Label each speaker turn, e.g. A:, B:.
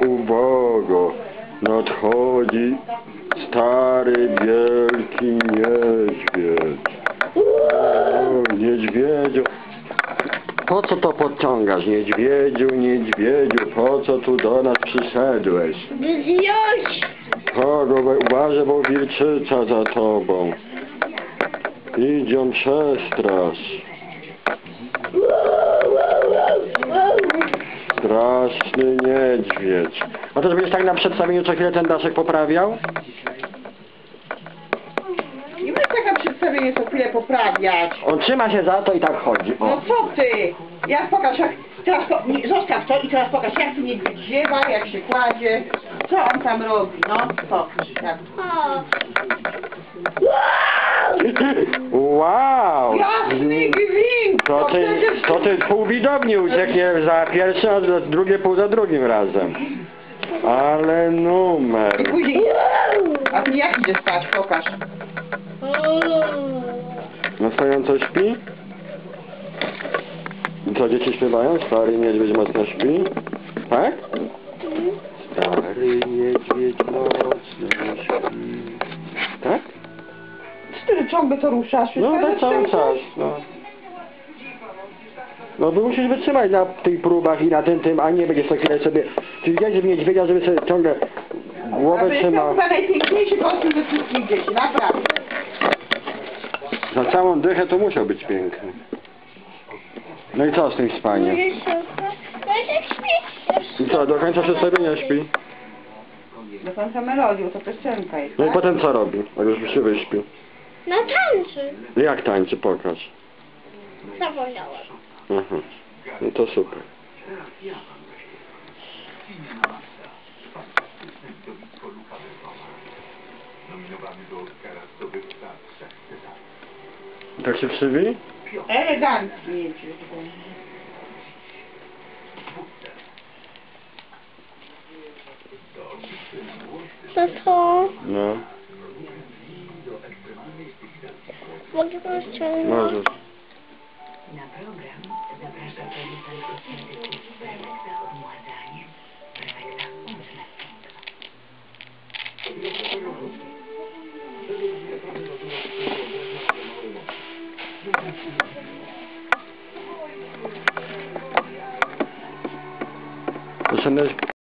A: uwaga, nadchodzi stary, wielki niedźwiedź. O, niedźwiedziu, po co to podciągasz? Niedźwiedziu, niedźwiedziu, po co tu do nas przyszedłeś?
B: Zjąć!
A: Uważaj, bo wilczyca za tobą. Idź ją przestrasz. Straszny niedźwiedź. A też będziesz tak na przedstawieniu co chwilę ten daszek poprawiał?
B: Nie będę tak na przedstawienie co chwilę poprawiać.
A: On trzyma się za to i tak chodzi. O.
B: No co ty? Jak pokaż, jak teraz zostaw to i teraz pokaż, jak tu niedźwiedź ziewa, jak się kładzie, co on tam robi, no pokaż, tak.
A: Wow!
B: Jasny gwint!
A: To ty pół widowni ucieknie za pierwszym, a drugie pół za drugim razem. Ale
B: I
A: numer.
B: później, a ty jak idzie spać, pokaż.
A: No stojąco śpi? I co, dzieci śpiewają? Stary niedźwiedź mocno śpi? Tak? Stary niedźwiedź mocno śpi. Tak?
B: Ty ciągle to ruszasz?
A: No tak cały czas, no. No bo musisz wytrzymać na tych próbach i na tym, a nie będziesz co chwilę sobie... Czy widziałeś, żeby niedźwiedzia, żeby sobie ciągle głowę trzymał?
B: To jest najpiękniejszy kostium ze wszystkich dzieci, naprawdę.
A: Za całą dychę to musiał być piękny. No i co z tym spaniem? I co, do końca przedstawienia śpi?
B: Do końca melodią, to piosenka jest,
A: No i
B: tak?
A: potem co robi, jak już się wyśpi?
C: No tańczy.
A: Jak tańczy, pokaż.
C: Zapomniałam.
A: Aha, no to super. Tak się krzywi?
B: Elegancki jedzie.
C: To
A: No,
C: mogę to ściągnąć.
A: możesz.
D: Na program zaprasza producent kosmetyków Perfekta Odmładzanie, Perfekta Ultra Pink.
A: Zaczynać